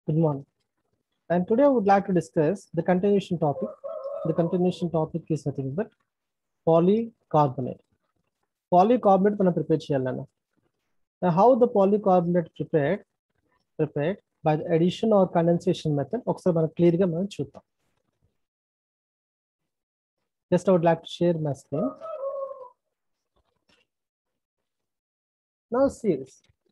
Good morning. And today I would like to discuss the continuation topic. The continuation topic is nothing but polycarbonate. Polycarbonate మనం prepare చేయాలన్న. Now how the polycarbonate prepared by the addition or condensation method ఒకసారి మనం clear గా మనం చూద్దాం. Just I would like to share my screen. Now see this.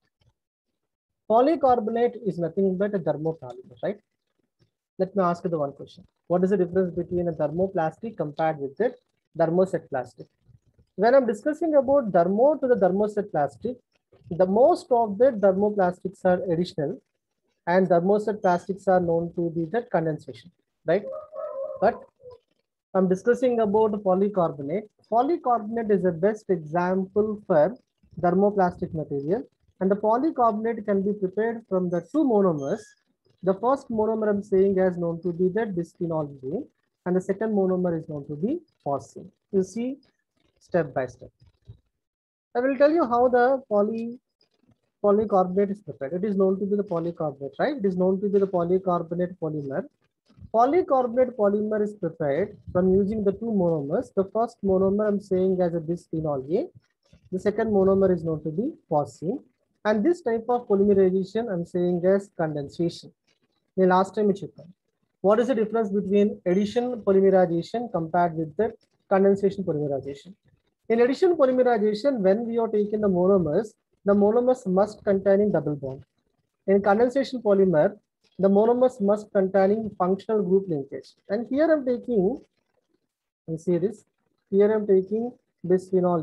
Polycarbonate is nothing but a thermopolymer, right? Let me ask you the one question. What is the difference between a thermoplastic compared with the thermoset plastic? When I'm discussing about thermo to the thermoset plastic, the most of the thermoplastics are additional and thermoset plastics are known to be the condensation, right? But I'm discussing about polycarbonate. Polycarbonate is the best example for thermoplastic material, and the polycarbonate can be prepared from the two monomers. The first monomer I'm saying is known to be the bisphenol A, and the second monomer is known to be phosphine. You see step by step. I will tell you how the polycarbonate is prepared. It is known to be the polycarbonate, right? It is known to be the polycarbonate polymer. Polycarbonate polymer is prepared from using the two monomers. The first monomer I'm saying as a bisphenol A. The second monomer is known to be phosphine. And this type of polymerization I'm saying as condensation. The last time we checked. What is the difference between addition polymerization compared with the condensation polymerization? In addition polymerization, when we are taking the monomers must contain double bond. In condensation polymer, the monomers must contain functional group linkage. And here I'm taking, you see this, here I'm taking bisphenol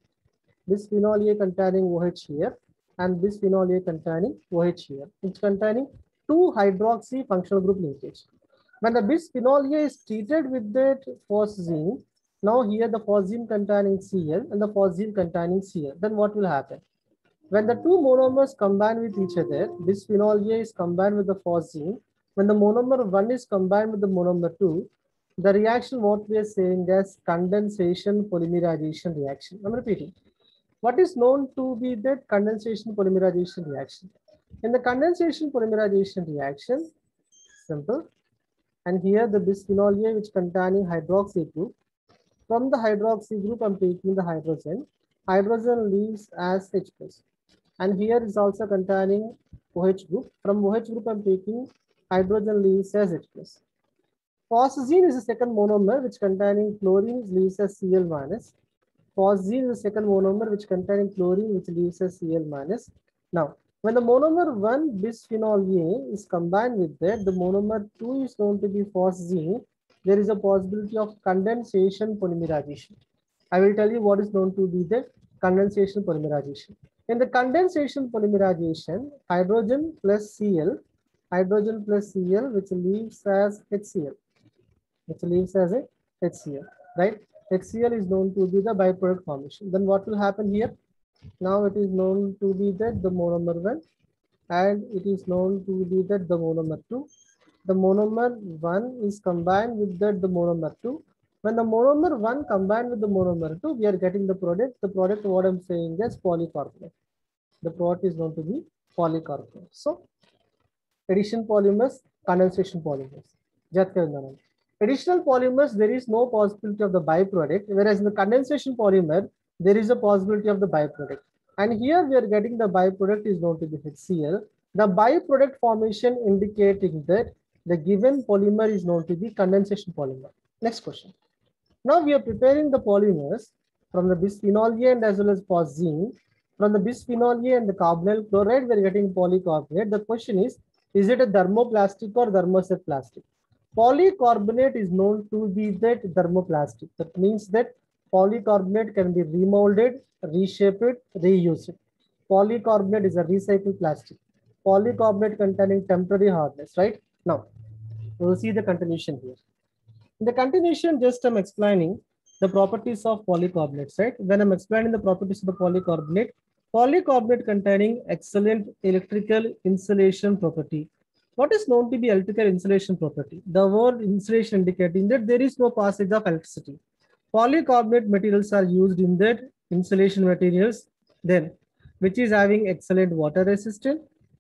A containing OH here, and bisphenol A containing OH here. It's containing two hydroxy functional group linkage. When the bisphenol A is treated with that phosgene, now here the phosgene containing Cl and the phosgene containing Cl, then what will happen? When the two monomers combine with each other, bisphenol A is combined with the phosgene. When the monomer 1 is combined with the monomer 2, the reaction what we are saying as condensation polymerization reaction. I'm repeating. What is known to be that condensation polymerization reaction? In the condensation polymerization reaction, simple. And here the bisphenol A which containing hydroxy group. From the hydroxy group, I'm taking the hydrogen. Hydrogen leaves as H plus. And here is also containing OH group. From OH group, I'm taking hydrogen leaves as H plus. Phosgene is the second monomer which containing chlorine leaves as Cl minus. Phosgene is the second monomer which containing chlorine which leaves as Cl minus. Now, when the monomer 1 bisphenol A is combined with that, the monomer 2 is known to be phosgene. There is a possibility of condensation polymerization. I will tell you what is known to be the condensation polymerization. In the condensation polymerization, hydrogen plus Cl which leaves as HCl, right? HCl is known to be the byproduct formation. Then what will happen here? Now it is known to be that the monomer 1 and it is known to be that the monomer 2. The monomer 1 is combined with that the monomer 2. When the monomer 1 combined with the monomer 2, we are getting the product. The product, what I'm saying is polycarbonate. The product is known to be polycarbonate. So, addition polymers, condensation polymers. Additional polymers, there is no possibility of the byproduct, whereas in the condensation polymer, there is a possibility of the byproduct. And here we are getting the byproduct is known to be HCl. The byproduct formation indicating that the given polymer is known to be condensation polymer. Next question. Now we are preparing the polymers from the bisphenol A and as well as phosgene. From the bisphenol A and the carbonyl chloride, we are getting polycarbonate. The question is it a thermoplastic or thermoset plastic? Polycarbonate is known to be that thermoplastic. That means that polycarbonate can be remolded, reshaped, reused. Polycarbonate is a recycled plastic. Polycarbonate containing temporary hardness, right? Now, we will see the continuation here. In the continuation, just I'm explaining the properties of polycarbonates, right? When I'm explaining the properties of the polycarbonate containing excellent electrical insulation property. What is known to be electrical insulation property? The word insulation indicating that there is no passage of electricity. Polycarbonate materials are used in that insulation materials, then which is having excellent water resistant,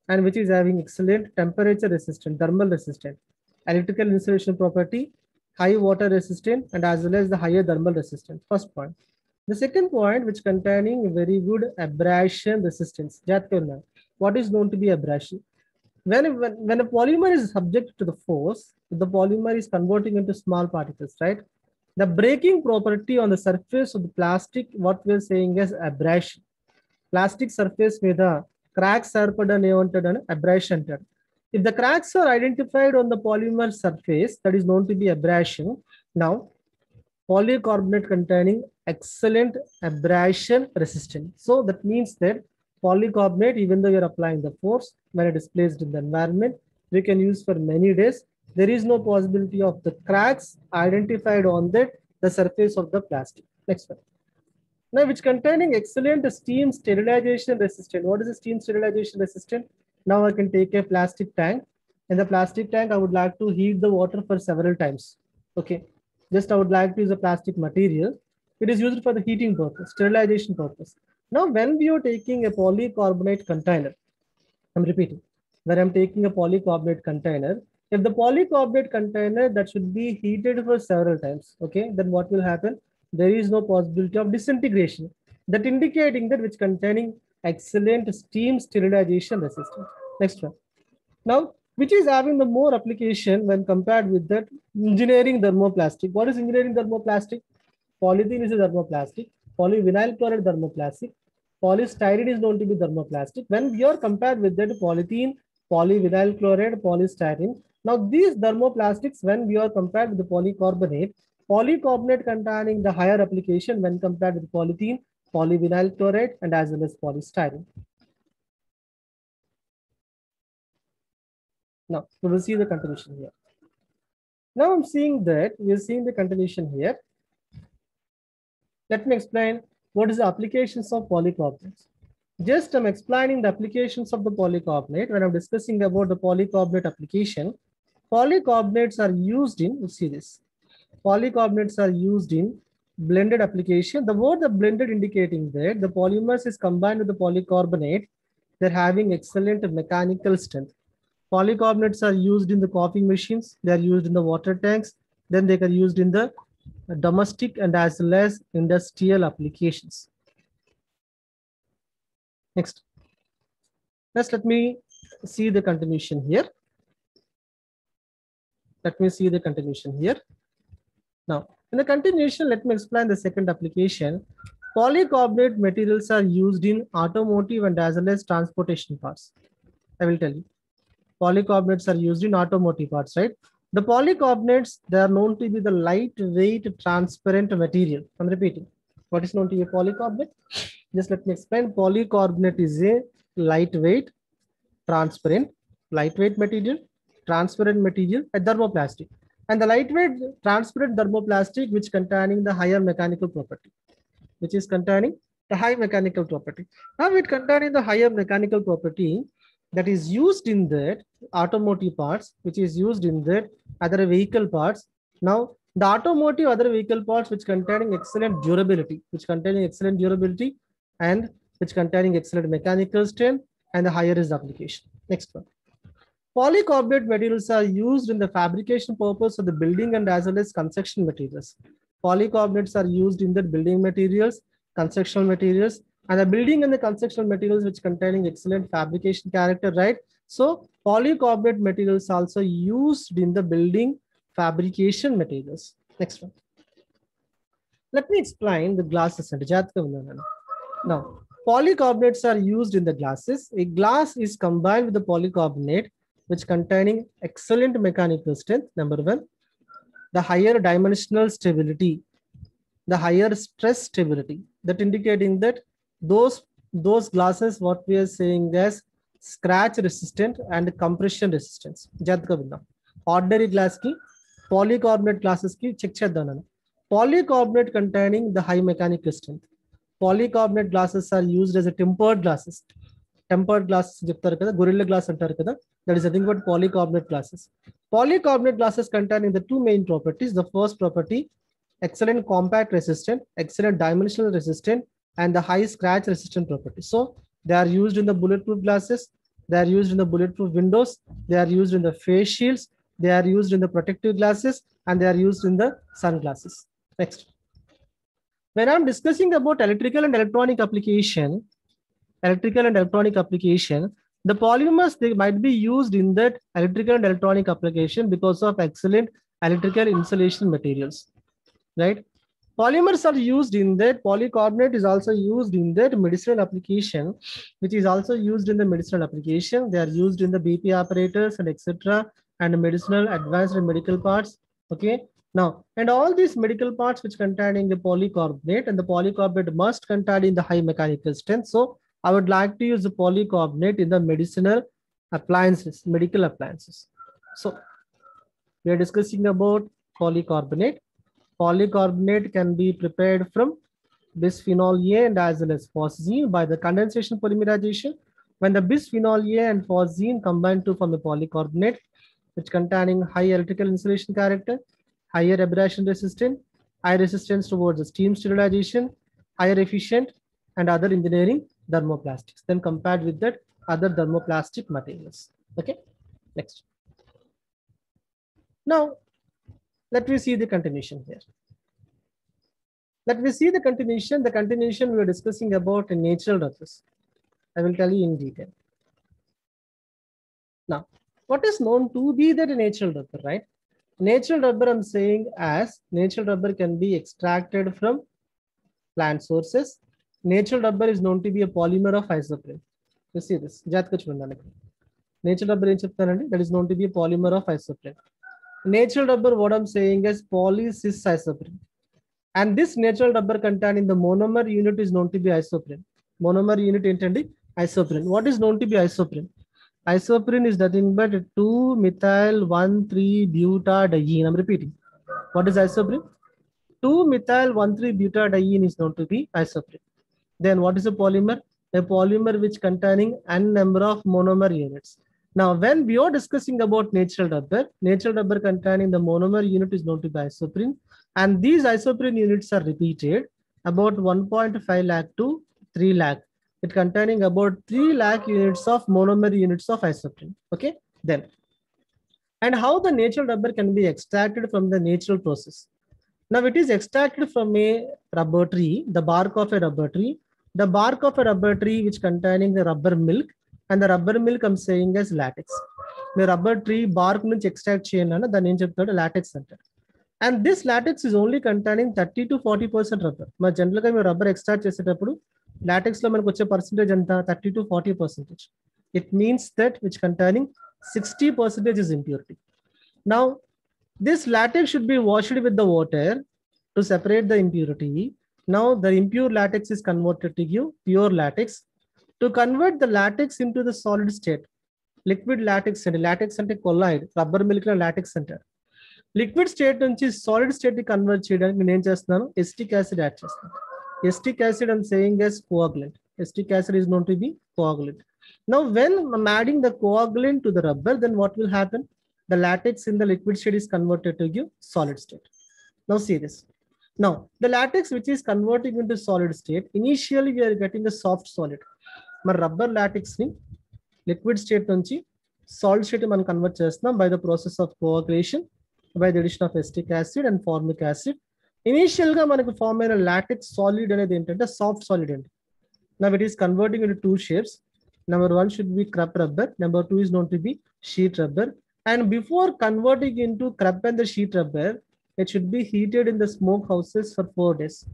and which is having excellent temperature resistant, thermal resistant, electrical insulation property, high water resistant, and as well as the higher thermal resistance. First point. The second point, which containing very good abrasion resistance. What is known to be abrasion? When a polymer is subject to the force, the polymer is converting into small particles, right? The breaking property on the surface of the plastic, what we are saying is abrasion. Plastic surface మీద cracks ఏర్పడని ఏమంటాడు abrasion అంటాడు. If the cracks are identified on the polymer surface, that is known to be abrasion. Now, polycarbonate containing excellent abrasion resistance. So that means that polycarbonate, even though you're applying the force, when it is placed in the environment, we can use for many days. There is no possibility of the cracks identified on the surface of the plastic. Next one. Now, which containing excellent steam sterilization resistant. What is the steam sterilization resistant? Now I can take a plastic tank. In the plastic tank, I would like to heat the water for several times. Okay. Just I would like to use a plastic material. It is used for the heating purpose, sterilization purpose. Now, when we are taking a polycarbonate container, I'm repeating, when I'm taking a polycarbonate container, if the polycarbonate container that should be heated for several times, okay, then what will happen? There is no possibility of disintegration. That indicating that which containing excellent steam sterilization resistance. Next one. Now, which is having the more application when compared with that engineering thermoplastic. What is engineering thermoplastic? Polythene is a thermoplastic. Polyvinyl chloride thermoplastic. Polystyrene is known to be thermoplastic. When we are compared with that polythene, polyvinyl chloride, polystyrene. Now these thermoplastics, when we are compared with the polycarbonate, polycarbonate containing the higher application when compared with polythene, polyvinyl chloride, and as well as polystyrene. Now we will see the continuation here. Now I'm seeing that we are seeing the continuation here. Let me explain what is the applications of polycarbonates. Just I'm explaining the applications of the polycarbonate. When I'm discussing about the polycarbonate application, polycarbonates are used in, you see this, polycarbonates are used in blended application. The word the blended indicating that the polymers is combined with the polycarbonate, they're having excellent mechanical strength. Polycarbonates are used in the coffee machines, they are used in the water tanks, then they are used in the domestic and as well as industrial applications. Next. Let me see the continuation here. Let me see the continuation here. Now, in the continuation, let me explain the second application. Polycarbonate materials are used in automotive and as well as transportation parts. I will tell you. Polycarbonates are used in automotive parts, right? The polycarbonates, they are known to be the lightweight, transparent material. I'm repeating. What is known to be a polycarbonate? Just let me explain. Polycarbonate is a lightweight, transparent, lightweight material, transparent material, a thermoplastic. And the lightweight, transparent thermoplastic, which containing the higher mechanical property, which is containing the high mechanical property. Now, it containing the higher mechanical property that is used in that automotive parts, which is used in that other vehicle parts. Now, the automotive other vehicle parts which containing excellent durability, and which containing excellent mechanical strength, and the higher is the application. Next one. Polycarbonate materials are used in the fabrication purpose of the building and as well as construction materials. Polycarbonates are used in the building materials, construction materials, and the building and the construction materials which containing excellent fabrication character, right? So polycarbonate materials also used in the building fabrication materials. Next one. Let me explain the glasses. Now, polycarbonates are used in the glasses. A glass is combined with the polycarbonate which containing excellent mechanical strength, number one, the higher dimensional stability, the higher stress stability, that indicating that those glasses, what we are saying as scratch resistant and compression resistance. Ordinary glass ki, polycarbonate glasses ki check cheddana. Polycarbonate containing the high mechanical strength. Polycarbonate glasses are used as a tempered glasses. Tempered glasses, gorilla glass antar kada. That is nothing but polycarbonate glasses. Polycarbonate glasses containing the two main properties. The first property, excellent compact resistant, excellent dimensional resistant, and the high scratch resistant property. So they are used in the bulletproof glasses. They are used in the bulletproof windows. They are used in the face shields. They are used in the protective glasses, and they are used in the sunglasses. Next. When I'm discussing about electrical and electronic application, the polymers, they might be used in that electrical and electronic application because of excellent electrical insulation materials, right? Polymers are used in that. Polycarbonate is also used in that medicinal application, which is also used in the medicinal application. They are used in the BP apparatus and etc. and medicinal advanced and medical parts. Okay. Now, and all these medical parts which containing the polycarbonate, and the polycarbonate must contain in the high mechanical strength. So I would like to use the polycarbonate in the medicinal appliances, medical appliances. So we are discussing about polycarbonate. Polycarbonate can be prepared from bisphenol A and as well as phosgene by the condensation polymerization. When the bisphenol A and phosgene combine to form a polycarbonate, which containing high electrical insulation character, higher abrasion resistant, high resistance towards the steam sterilization, higher efficient, and other engineering thermoplastics, then compared with that other thermoplastic materials. Okay, next. Now, let me see the continuation here. Let me see the continuation. The continuation we are discussing about natural rubbers. I will tell you in detail. Now, what is known to be that natural rubber, right? Natural rubber, I'm saying as natural rubber can be extracted from plant sources. Natural rubber is known to be a polymer of isoprene. You see this. Natural rubber that is known to be a polymer of isoprene. Natural rubber, what I'm saying is polycis isoprene. And this natural rubber contained in the monomer unit is known to be isoprene. Monomer unit intended isoprene. What is known to be isoprene? Isoprene is nothing but 2-methyl-1,3-butadiene. I'm repeating. What is isoprene? 2-methyl-1,3-butadiene is known to be isoprene. Then what is a polymer? A polymer which containing n number of monomer units. Now, when we are discussing about natural rubber containing the monomer unit is known to be isoprene. And these isoprene units are repeated about 1.5 lakh to 3 lakh. It containing about 3 lakh units of monomer units of isoprene. Okay, then. And how the natural rubber can be extracted from the natural process. Now it is extracted from a rubber tree, the bark of a rubber tree. The bark of a rubber tree which containing the rubber milk, and the rubber milk I'm saying as latex. The rubber tree bark nunchi extract cheyana the name cheptadu latex center. And this latex is only containing 30 to 40% rubber. Ma general ga me rubber extract chesetappudu latex lo manaku vache percentage anta 30 to 40%. It means that which containing 60% is impurity. Now this latex should be washed with the water to separate the impurity. Now the impure latex is converted to give pure latex. To convert the latex into the solid state, liquid latex and latex ante colloid, rubber milk la latex center. Liquid state nunchi solid state ki convert cheyadaniki nenu chestunanu acetic acid add chestunanu. Acetic acid I'm saying as coagulant. Acetic acid is known to be coagulant. Now when I'm adding the coagulant to the rubber, then what will happen? The latex in the liquid state is converted to give solid state. Now see this. Now the latex which is converting into solid state, initially we are getting a soft solid. My rubber latex ni liquid state nunchi solid state man convert chestunam by the process of coagulation by the addition of acetic acid and formic acid. Initial ga manaku form aina latex solid anedi entante soft solid andi. Now it is converting into two shapes. Number one should be crepe rubber. Number two is known to be sheet rubber. And before converting into crepe and the sheet rubber, it should be heated in the smoke houses for 4 days.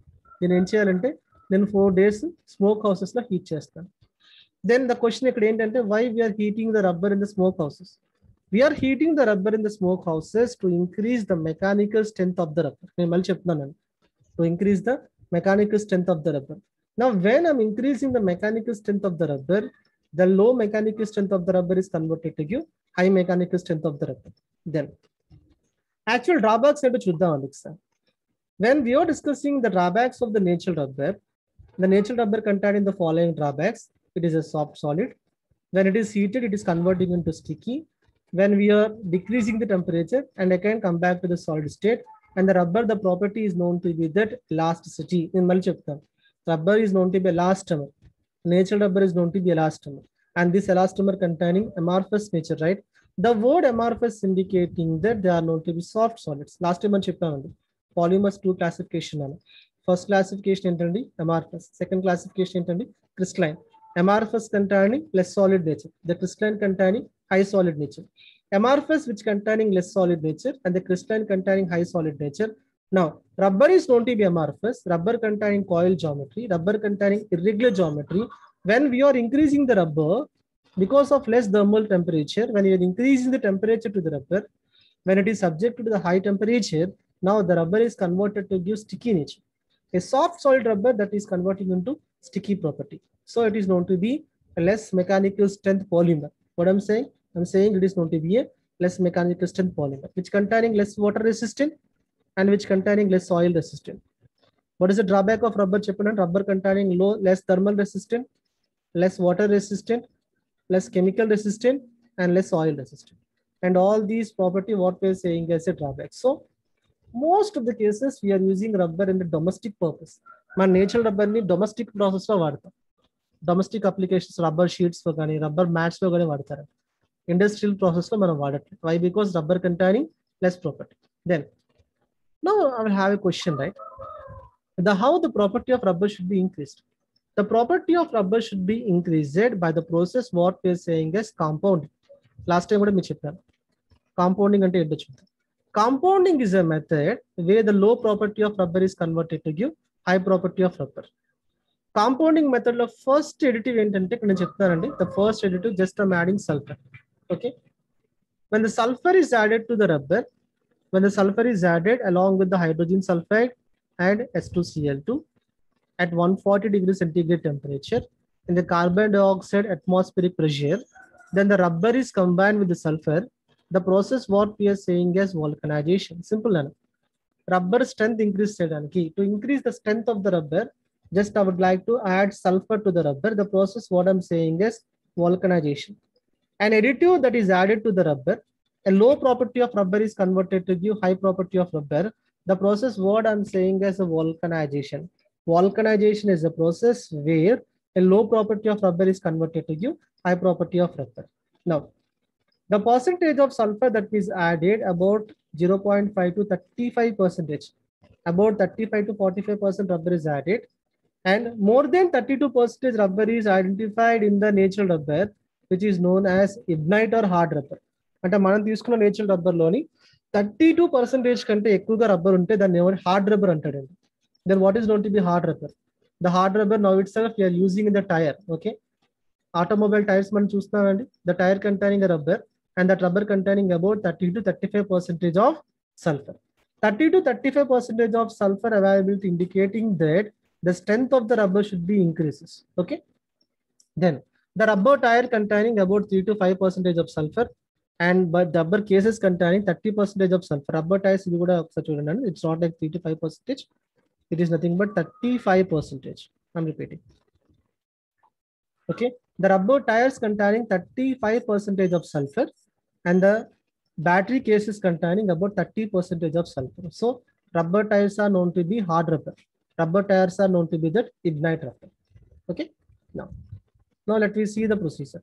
Then 4 days smoke houses la heat chestam. Then the question is why we are heating the rubber in the smoke houses? We are heating the rubber in the smoke houses to increase the mechanical strength of the rubber. To increase the mechanical strength of the rubber. Now, when I'm increasing the mechanical strength of the rubber, the low mechanical strength of the rubber is converted to give high mechanical strength of the rubber. Then, actual drawbacks are to when we are discussing the drawbacks of the natural rubber containing the following drawbacks. It is a soft solid. When it is heated, it is converting into sticky. When we are decreasing the temperature, and again come back to the solid state, and the rubber, the property is known to be that elasticity. In Rubber is known to be elastomer. Natural rubber is known to be elastomer. and this elastomer containing amorphous nature, right? The word amorphous indicating that they are known to be soft solids. Last time I cheppandi polymers two classification ana. First classification entandi amorphous, second classification entandi crystalline. Amorphous containing less solid nature, the crystalline containing high solid nature. Amorphous which containing less solid nature and the crystalline containing high solid nature. Now rubber is known to be amorphous, rubber containing coil geometry, rubber containing irregular geometry. When we are increasing the rubber because of less thermal temperature, when you are increasing the temperature to the rubber, when it is subject to the high temperature, now the rubber is converted to give sticky nature. A soft solid rubber that is converting into sticky property. So it is known to be a less mechanical strength polymer. What I'm saying? I'm saying it is known to be a less mechanical strength polymer, which containing less water resistant and which containing less soil resistant. What is the drawback of rubber? Rubber containing less thermal resistant, less water resistant, less chemical resistant, and less oil resistant. And all these property what we're saying as a drawback. So most of the cases we are using rubber in the domestic purpose. My natural rubber ni domestic process lo vaadtam. Domestic applications rubber sheets lo gaani, rubber mats lo gaani vaadtaru. Industrial process lo manam vaadatu. Why? Because rubber containing less property. Then now I will have a question, right? How the property of rubber should be increased. The property of rubber should be increased by the process what we are saying as compounding. Last time what I mentioned, compounding ante eddu chudam. Compounding is a method where the low property of rubber is converted to give high property of rubber. Compounding method lo first additive entante ikkada nenu chepthanandi. The first additive just I'm adding sulfur. Okay. When the sulfur is added to the rubber, when the sulfur is added along with the hydrogen sulfide and S2Cl2 at 140 degrees centigrade temperature in the carbon dioxide atmospheric pressure, then the rubber is combined with the sulfur. The process what we are saying as vulcanization. Simple enough. Rubber strength increase cheyadaniki. To increase the strength of the rubber, just I would like to add sulfur to the rubber. The process what I'm saying is vulcanization. An additive that is added to the rubber, a low property of rubber is converted to give high property of rubber. The process what I'm saying is a vulcanization. Vulcanization is a process where a low property of rubber is converted to give high property of rubber. Now, the percentage of sulfur that is added about 0.5 to 35%. About 35 to 45% rubber is added, and more than 32% rubber is identified in the natural rubber, which is known as ignite or hard rubber. అంటే మనం తీసుకున్న natural rubber లోని 32% కంటే ఎక్కువగా rubber ఉంటే దాన్ని hard rubber అంటాడండి. Then what is known to be hard rubber? The hard rubber now itself we are using in the tire. Okay, automobile tires మనం చూస్తున్నామండి. The tire containing a rubber and that rubber containing about 30 to 35% of sulfur. 30 to 35% of sulfur availability indicating that the strength of the rubber should be increases. Okay, then the rubber tire containing about 3 to 5% of sulfur, and but the rubber cases containing 30% of sulfur. Rubber tires ఇది కూడా ఒకసారి చూడండి. It's not like 3 to 5%. It is nothing but 35%. I'm repeating. Okay, the rubber tires containing 35% of sulfur and the battery cases containing about 30% of sulfur. So rubber tires are known to be hard rubber. Rubber tires are known to be that ignite rubber. Okay, now let me see the procedure.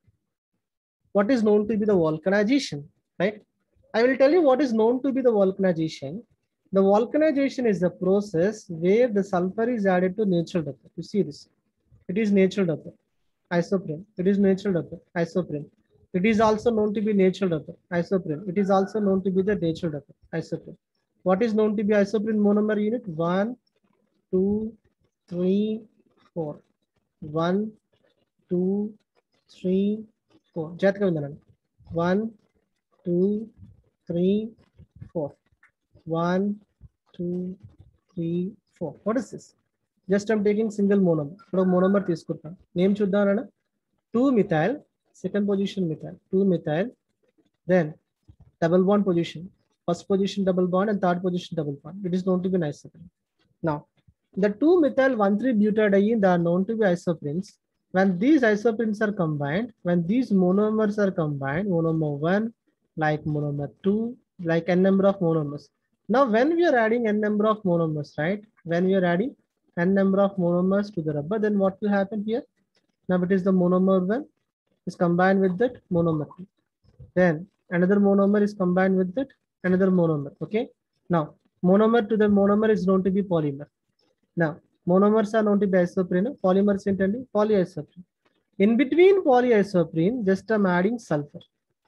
What is known to be the vulcanization, right? I will tell you what is known to be the vulcanization. The vulcanization is the process where the sulfur is added to natural rubber. You see this, it is natural rubber, isoprene. It is natural rubber, isoprene. It is also known to be natural rubber, isoprene. It is also known to be the natural rubber, isoprene. What is known to be isoprene monomer unit? 1, 2, 3, 4. 1, 2, 3, 4. జాగ్రత్తగా ఉందండి. 1, 2, 3, 4. 1, 2, 3, 4. What is this? Just I'm taking single monomer. ఇప్పుడు monomer తీసుకుంటాను. Name చూద్దామన్నా. 2-methyl, second position methyl, 2-methyl, then double bond position, first position double bond and third position double bond. It is known to be an isoprene. Now, the 2-methyl 1,3-butadiene, they are known to be isoprenes. When these isoprenes are combined, when these monomers are combined, monomer 1 like monomer 2, like n number of monomers. Now, when we are adding n number of monomers, right? When we are adding n number of monomers to the rubber, then what will happen here? Now it is the monomer 1, is combined with that monomer. Then another monomer is combined with that another monomer. Okay. Now monomer to the monomer is known to be polymer. Now monomers are known to be isoprene. Polymers intended polyisoprene. In between polyisoprene, just I'm adding sulfur.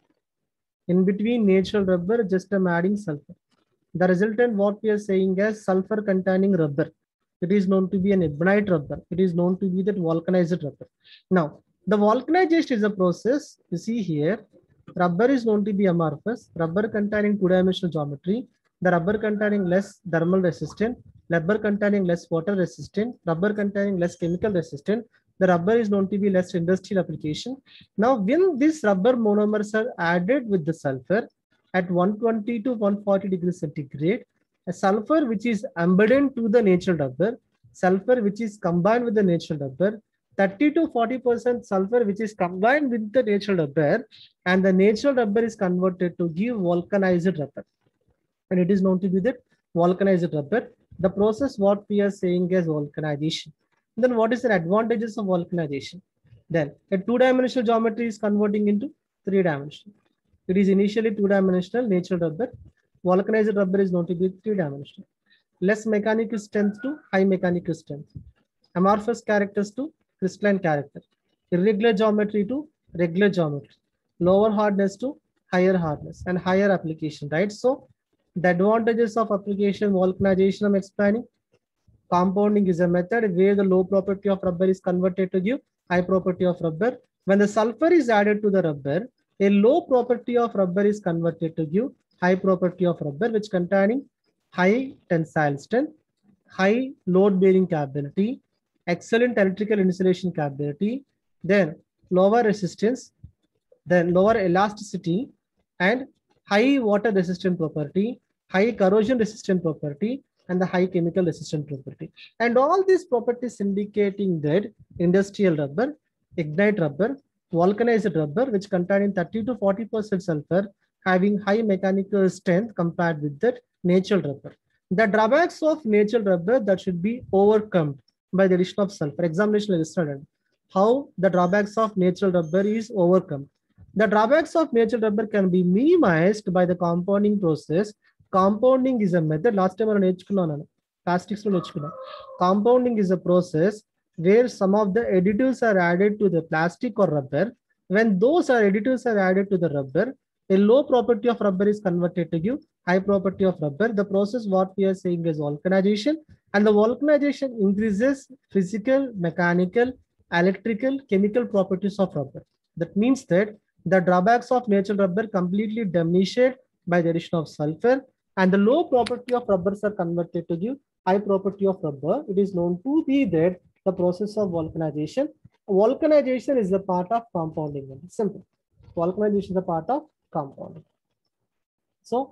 In between natural rubber, just I'm adding sulfur. The resultant, what we are saying as sulfur containing rubber. It is known to be an ebonite rubber. It is known to be that vulcanized rubber. Now, the vulcanization is a process. You see here, rubber is known to be amorphous. Rubber containing two-dimensional geometry. The rubber containing less thermal resistant. Rubber containing less water resistant. Rubber containing less chemical resistant. The rubber is known to be less industrial application. Now, when these rubber monomers are added with the sulfur, at 120 to 140 degrees centigrade, a sulfur which is embedded to the natural rubber, sulfur which is combined with the natural rubber, 30 to 40% sulfur which is combined with the natural rubber, and the natural rubber is converted to give vulcanized rubber. And it is known to be the vulcanized rubber. The process what we are saying is vulcanization. Then what is the advantages of vulcanization? Then a two-dimensional geometry is converting into three-dimensional. It is initially two-dimensional natural rubber. Vulcanized rubber is known to be three-dimensional. Less mechanical strength to high mechanical strength. Amorphous characters to crystalline character. Irregular geometry to regular geometry. Lower hardness to higher hardness and higher application, right? So the advantages of application vulcanization I'm explaining. Compounding is a method where the low property of rubber is converted to give high property of rubber. When the sulfur is added to the rubber, a low property of rubber is converted to give high property of rubber, which containing high tensile strength, high load bearing capability, excellent electrical insulation capability, then lower resistance, then lower elasticity, and high water resistant property, high corrosion resistant property, and the high chemical resistant property. And all these properties indicating that industrial rubber, ignite rubber, vulcanized rubber, which containing 30 to 40% sulfur, having high mechanical strength compared with that natural rubber. The drawbacks of natural rubber that should be overcome by the addition of sulfur. Examination is studied how the drawbacks of natural rubber is overcome. The drawbacks of natural rubber can be minimized by the compounding process. Compounding is a method. Last time I plastics. Compounding is a process where some of the additives are added to the plastic or rubber. When those additives are added to the rubber, a low property of rubber is converted to give high property of rubber. The process what we are saying is vulcanization, and the vulcanization increases physical, mechanical, electrical, chemical properties of rubber. That means that the drawbacks of natural rubber completely diminished by the addition of sulfur, and the low property of rubbers are converted to give high property of rubber. It is known to be that the process of vulcanization. Vulcanization is a part of compounding. Simple. Vulcanization is a part of compounding. So,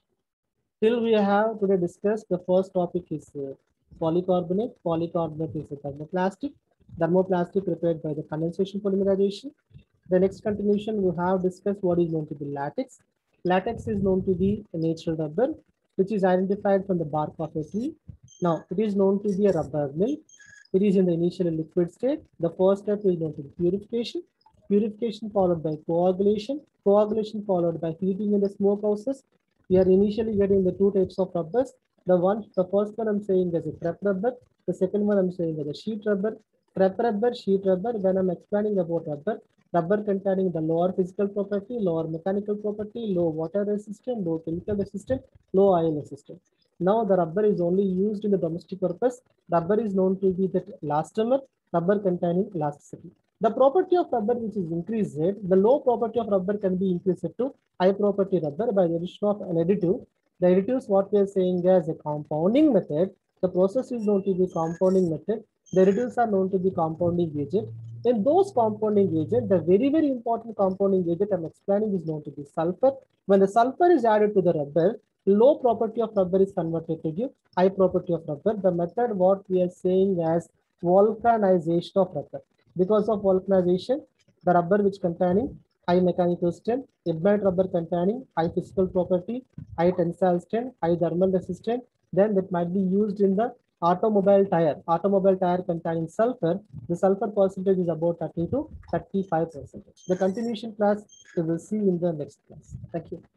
till we have today discussed, the first topic is polycarbonate. Polycarbonate is a thermoplastic. Thermoplastic prepared by the condensation polymerization. The next continuation, we have discussed what is known to be latex. Latex is known to be a natural rubber, which is identified from the bark of a tree. Now, it is known to be a rubber mill. It is in the initial liquid state. The first step is known to be purification. Purification followed by coagulation. Coagulation followed by heating in the smoke houses. We are initially getting the two types of rubbers. The first one I'm saying is a prep rubber. The second one I'm saying is a sheet rubber. Prep rubber, sheet rubber. When I'm explaining about rubber, rubber containing the lower physical property, lower mechanical property, low water resistant, low chemical resistant, low oil resistant. Now the rubber is only used in the domestic purpose. Rubber is known to be the elastomer, rubber containing elasticity. The property of rubber which is increased, the low property of rubber can be increased to high property rubber by the addition of an additive. The additives what we are saying as a compounding method. The process is known to be compounding method. The additives are known to be compounding agent. In those compounding agent, the very important compounding agent I'm explaining is known to be sulfur. When the sulfur is added to the rubber, low property of rubber is converted to give high property of rubber. The method what we are saying as vulcanization of rubber. Because of vulcanization, the rubber which containing high mechanical strength, ebonite rubber containing high physical property, high tensile strength, high thermal resistance, then that might be used in the Automobile tire. Automobile tire contains sulfur. The sulfur percentage is about 30 to 35%. The continuation class we will see in the next class. Thank you.